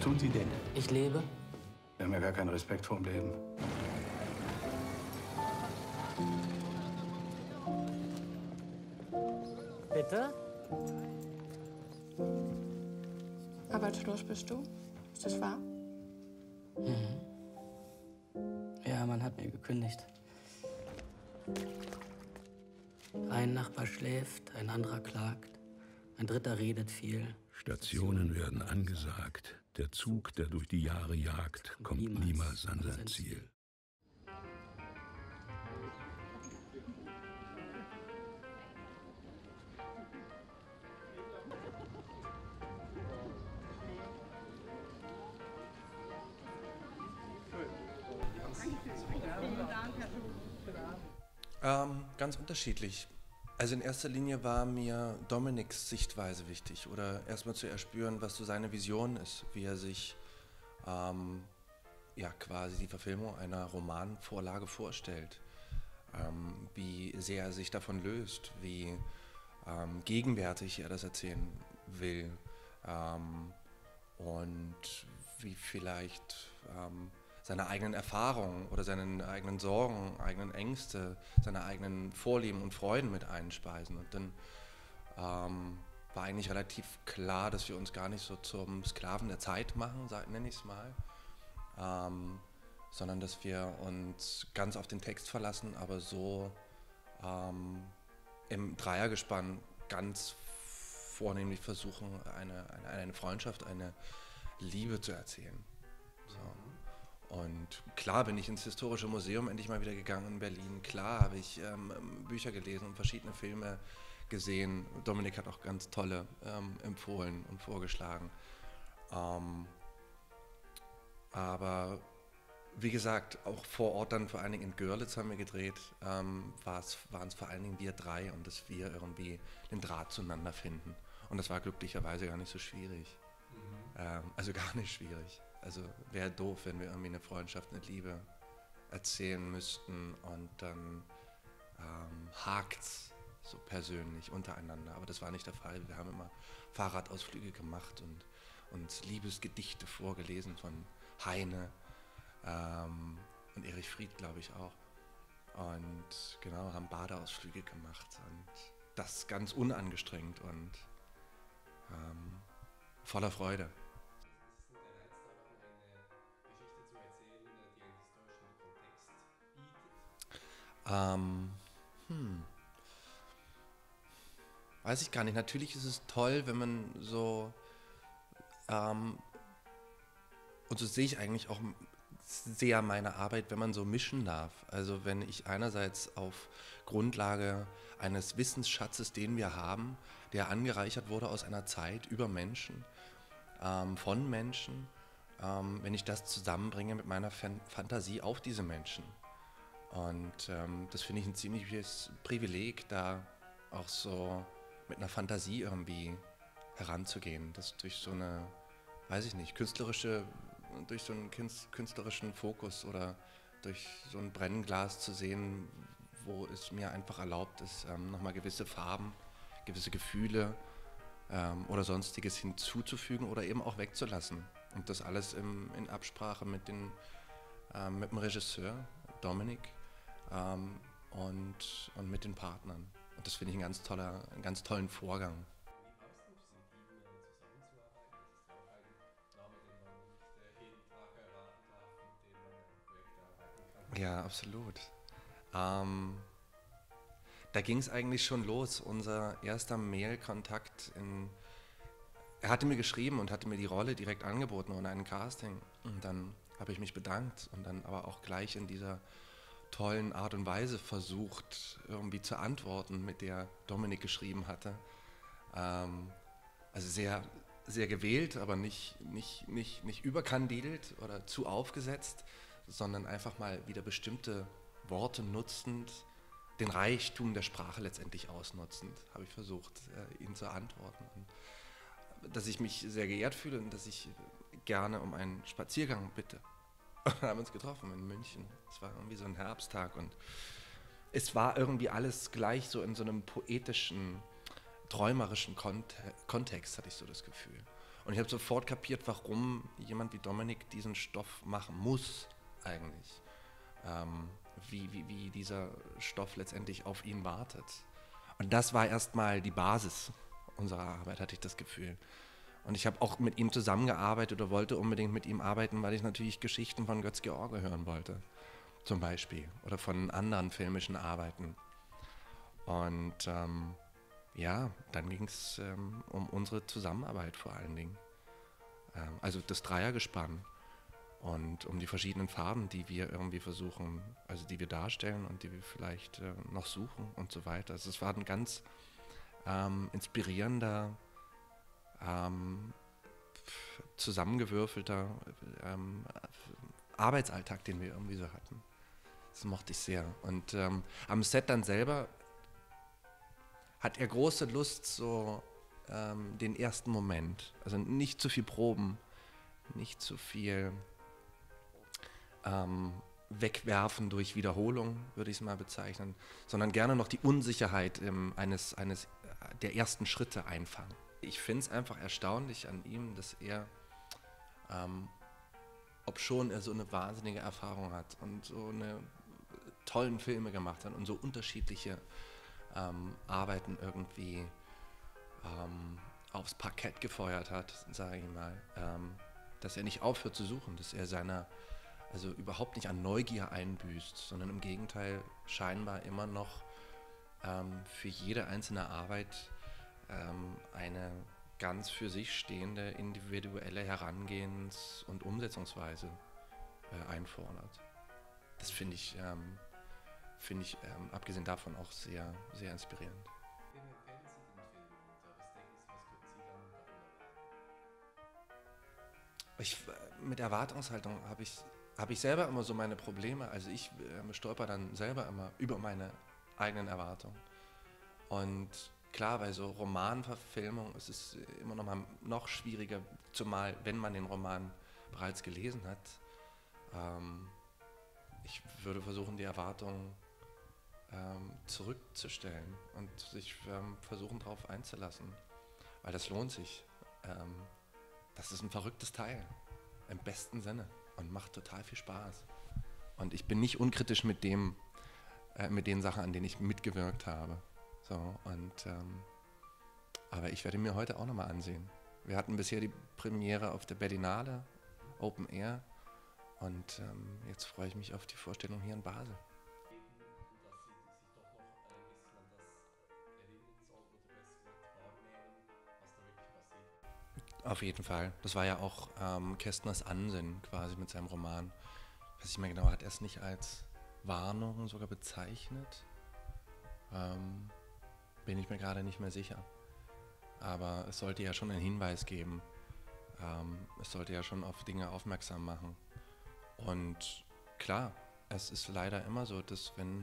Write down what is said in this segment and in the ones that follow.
tun Sie denn? Ich lebe. Wir haben ja gar keinen Respekt vorm Leben. Bitte? Arbeitslos bist du? Ist das wahr? Ja, man hat mir gekündigt. Ein Nachbar schläft, ein anderer klagt, ein dritter redet viel. Stationen werden angesagt. Der Zug, der durch die Jahre jagt, kommt niemals an sein Ziel. Ganz unterschiedlich. Also in erster Linie war mir Dominiks Sichtweise wichtig oder erstmal zu erspüren, was so seine Vision ist, wie er sich ja quasi die Verfilmung einer Romanvorlage vorstellt, wie sehr er sich davon löst, wie gegenwärtig er das erzählen will und wie vielleicht seine eigenen Erfahrungen oder seine eigenen Sorgen, eigenen Ängste, seine eigenen Vorlieben und Freuden mit einspeisen. Und dann war eigentlich relativ klar, dass wir uns gar nicht so zum Sklaven der Zeit machen, nenne ich es mal, sondern dass wir uns ganz auf den Text verlassen, aber so im Dreiergespann ganz vornehmlich versuchen, eine Freundschaft, eine Liebe zu erzählen. So. Und klar bin ich ins Historische Museum endlich mal wieder gegangen in Berlin. Klar habe ich Bücher gelesen und verschiedene Filme gesehen. Dominik hat auch ganz tolle empfohlen und vorgeschlagen. Aber wie gesagt, auch vor Ort dann vor allen Dingen in Görlitz haben wir gedreht, waren es vor allen Dingen wir drei und dass wir irgendwie den Draht zueinander finden. Und das war glücklicherweise gar nicht so schwierig. Also gar nicht schwierig. Also wäre doof, wenn wir irgendwie eine Freundschaft, eine Liebe erzählen müssten und dann hakt's so persönlich untereinander. Aber das war nicht der Fall. Wir haben immer Fahrradausflüge gemacht und uns Liebesgedichte vorgelesen von Heine und Erich Fried, glaube ich, auch. Und genau, haben Badeausflüge gemacht und das ganz unangestrengt und voller Freude. Weiß ich gar nicht. Natürlich ist es toll, wenn man so, und so sehe ich eigentlich auch sehr meine Arbeit, wenn man so mischen darf. Also wenn ich einerseits auf Grundlage eines Wissensschatzes, den wir haben, der angereichert wurde aus einer Zeit über Menschen, von Menschen, wenn ich das zusammenbringe mit meiner Fantasie auf diese Menschen. Und das finde ich ein ziemliches Privileg, da auch so mit einer Fantasie irgendwie heranzugehen, das durch so eine, weiß ich nicht, durch so einen künstlerischen Fokus oder durch so ein Brennglas zu sehen, wo es mir einfach erlaubt ist, nochmal gewisse Farben, gewisse Gefühle oder Sonstiges hinzuzufügen oder eben auch wegzulassen. Und das alles in Absprache mit dem Regisseur, Dominik, und mit den Partnern. Und das finde ich einen ganz tollen Vorgang. Ja, absolut. Da ging es eigentlich schon los, unser erster Mail-Kontakt. Er hatte mir geschrieben und hatte mir die Rolle direkt angeboten ohne ein Casting. Und dann habe ich mich bedankt und dann aber auch gleich in dieser tollen Art und Weise versucht, irgendwie zu antworten, mit der Dominik geschrieben hatte. Also sehr, sehr gewählt, aber nicht überkandidelt oder zu aufgesetzt, sondern einfach mal wieder bestimmte Worte nutzend, den Reichtum der Sprache letztendlich ausnutzend, habe ich versucht, ihm zu antworten. Und dass ich mich sehr geehrt fühle und dass ich gerne um einen Spaziergang bitte. Wir haben uns getroffen in München. Es war irgendwie so ein Herbsttag und es war irgendwie alles gleich so in so einem poetischen, träumerischen Kontext, hatte ich so das Gefühl. Und ich habe sofort kapiert, warum jemand wie Dominik diesen Stoff machen muss eigentlich. Wie dieser Stoff letztendlich auf ihn wartet. Und das war erstmal die Basis unserer Arbeit, hatte ich das Gefühl. Und ich habe auch mit ihm zusammengearbeitet oder wollte unbedingt mit ihm arbeiten, weil ich natürlich Geschichten von Götz-George hören wollte, zum Beispiel, oder von anderen filmischen Arbeiten. Und ja, dann ging es um unsere Zusammenarbeit vor allen Dingen. Also das Dreiergespann und um die verschiedenen Farben, die wir irgendwie versuchen, also die wir darstellen und die wir vielleicht noch suchen und so weiter. Also es war ein ganz inspirierender, zusammengewürfelter Arbeitsalltag, den wir irgendwie so hatten. Das mochte ich sehr. Und am Set dann selber hat er große Lust, so den ersten Moment, also nicht zu viel Proben, nicht zu viel wegwerfen durch Wiederholung, würde ich es mal bezeichnen, sondern gerne noch die Unsicherheit eines der ersten Schritte einfangen. Ich finde es einfach erstaunlich an ihm, dass er, obschon er so eine wahnsinnige Erfahrung hat und so eine tollen Filme gemacht hat und so unterschiedliche Arbeiten irgendwie aufs Parkett gefeuert hat, sage ich mal, dass er nicht aufhört zu suchen, dass er also überhaupt nicht an Neugier einbüßt, sondern im Gegenteil scheinbar immer noch für jede einzelne Arbeit eine ganz für sich stehende individuelle Herangehens- und Umsetzungsweise einfordert. Das finde ich abgesehen davon auch sehr, sehr inspirierend. Mit Erwartungshaltung habe ich selber immer so meine Probleme. Also ich stolper dann selber immer über meine eigenen Erwartungen. Und klar, bei so Romanverfilmung ist es immer noch schwieriger, zumal wenn man den Roman bereits gelesen hat. Ich würde versuchen, die Erwartungen zurückzustellen und sich versuchen, darauf einzulassen. Weil das lohnt sich. Das ist ein verrücktes Teil, im besten Sinne, und macht total viel Spaß. Und ich bin nicht unkritisch mit den Sachen, an denen ich mitgewirkt habe. So, aber ich werde mir heute auch nochmal ansehen. Wir hatten bisher die Premiere auf der Berlinale, Open Air, und jetzt freue ich mich auf die Vorstellung hier in Basel. Auf jeden Fall. Das war ja auch Kästners Ansinnen quasi mit seinem Roman. Ich weiß nicht mehr genau, hat er es nicht als Warnung sogar bezeichnet? Bin ich mir gerade nicht mehr sicher. Aber es sollte ja schon einen Hinweis geben. Es sollte ja schon auf Dinge aufmerksam machen. Und klar, es ist leider immer so, dass wenn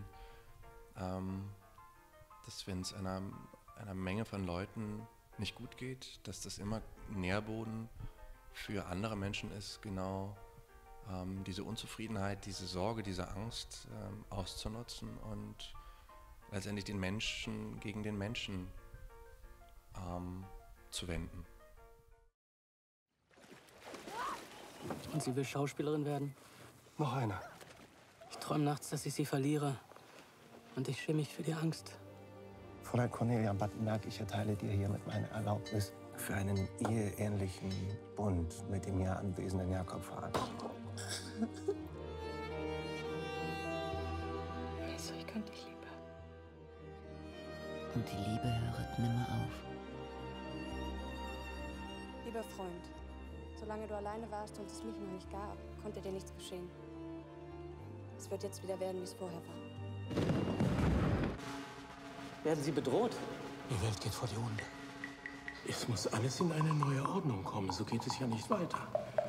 es einer Menge von Leuten nicht gut geht, dass das immer Nährboden für andere Menschen ist, genau diese Unzufriedenheit, diese Sorge, diese Angst auszunutzen und letztendlich den Menschen gegen den Menschen zu wenden. Und sie will Schauspielerin werden? Noch einer. Ich träume nachts, dass ich sie verliere. Und ich schäme mich für die Angst. Fräulein Cornelia Battenberg, ich erteile dir hiermit meine Erlaubnis für einen eheähnlichen Bund mit dem hier anwesenden Jakob Fahn. Also, ich könnte dich lieben. Und die Liebe hört nimmer auf. Lieber Freund, solange du alleine warst und es mich noch nicht gab, konnte dir nichts geschehen. Es wird jetzt wieder werden, wie es vorher war. Werden Sie bedroht? Die Welt geht vor die Hunde. Es muss alles in eine neue Ordnung kommen, so geht es ja nicht weiter.